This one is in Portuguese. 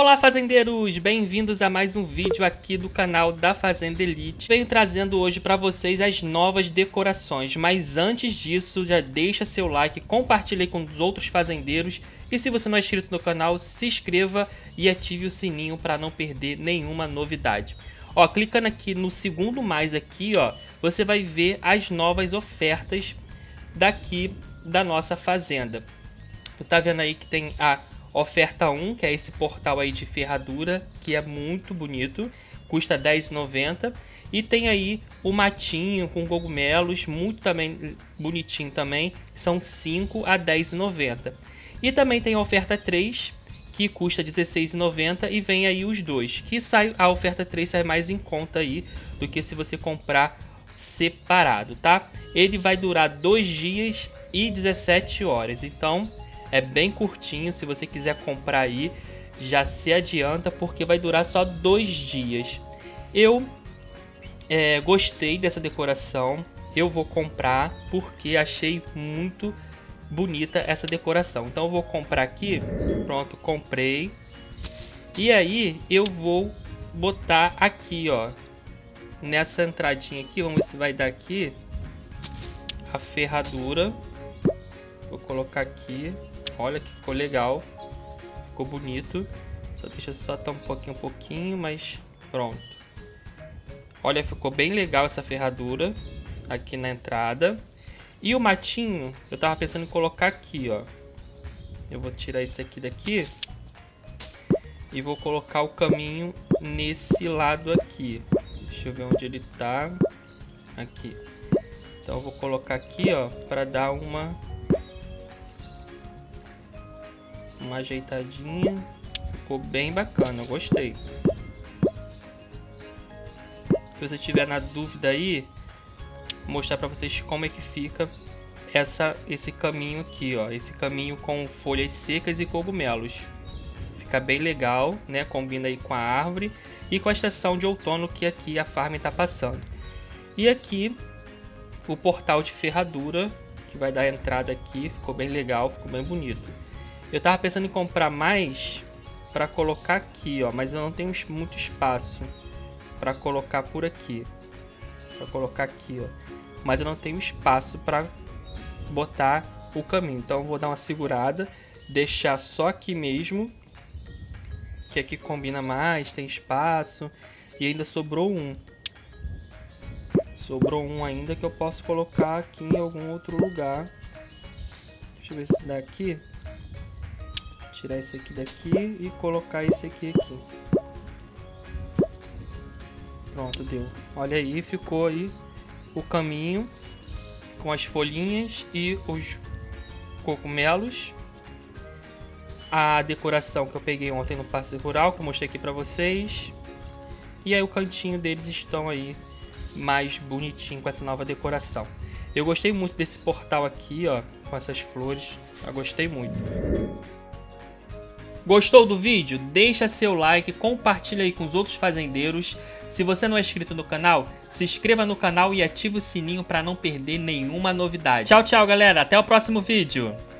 Olá fazendeiros, bem-vindos a mais um vídeo aqui do canal da Fazenda Elite. Venho trazendo hoje para vocês as novas decorações, mas antes disso já deixa seu like, compartilhe com os outros fazendeiros e se você não é inscrito no canal, se inscreva e ative o sininho para não perder nenhuma novidade. Ó, clicando aqui no segundo mais aqui, ó, você vai ver as novas ofertas daqui da nossa fazenda. Você tá vendo aí que tem a oferta 1, que é esse portal aí de ferradura, que é muito bonito, custa R$10,90. E tem aí o matinho com cogumelos, muito também bonitinho também, são 5 a R$10,90. E também tem a oferta 3, que custa R$16,90 e vem aí os dois, que sai, a oferta 3 sai mais em conta aí do que se você comprar separado, tá? Ele vai durar 2 dias e 17 horas, então é bem curtinho. Se você quiser comprar aí, já se adianta, porque vai durar só 2 dias. Eu gostei dessa decoração, eu vou comprar porque achei muito bonita essa decoração. Então eu vou comprar aqui, pronto, comprei. E aí eu vou botar aqui, ó, nessa entradinha aqui, vamos ver se vai dar aqui a ferradura. Vou colocar aqui. Olha que ficou legal, ficou bonito. Só deixa eu só um pouquinho, mas pronto. Olha, ficou bem legal essa ferradura aqui na entrada. E o matinho, eu tava pensando em colocar aqui, ó. Eu vou tirar esse aqui daqui e vou colocar o caminho nesse lado aqui. Deixa eu ver onde ele tá. Aqui. Então eu vou colocar aqui, ó, para dar uma ajeitadinha. Ficou bem bacana, eu gostei. Se você tiver na dúvida aí, vou mostrar para vocês como é que fica esse caminho aqui, ó, esse caminho com folhas secas e cogumelos. Fica bem legal, né? Combina aí com a árvore e com a estação de outono que aqui a farm está passando. E aqui o portal de ferradura que vai dar a entrada aqui, ficou bem legal, ficou bem bonito. Eu tava pensando em comprar mais para colocar aqui, ó, mas eu não tenho muito espaço para colocar por aqui. Para colocar aqui, ó. Mas eu não tenho espaço para botar o caminho. Então eu vou dar uma segurada, deixar só aqui mesmo, que aqui combina mais, tem espaço e ainda sobrou um. Sobrou um ainda que eu posso colocar aqui em algum outro lugar. Deixa eu ver se dá aqui. Tirar esse aqui daqui e colocar esse aqui. Pronto, deu. Olha aí, ficou aí o caminho com as folhinhas e os cogumelos. A decoração que eu peguei ontem no Passe Rural, que eu mostrei aqui pra vocês. E aí o cantinho deles estão aí mais bonitinho com essa nova decoração. Eu gostei muito desse portal aqui, ó, com essas flores. Eu gostei muito. Gostou do vídeo? Deixa seu like, compartilha aí com os outros fazendeiros. Se você não é inscrito no canal, se inscreva no canal e ative o sininho para não perder nenhuma novidade. Tchau, tchau, galera. Até o próximo vídeo.